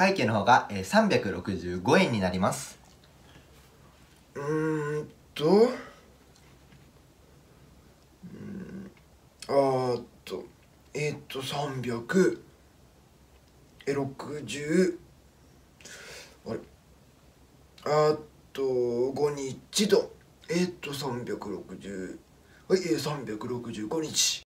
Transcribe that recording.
会計の方が365円になります。 と360あれ5日と360はい365日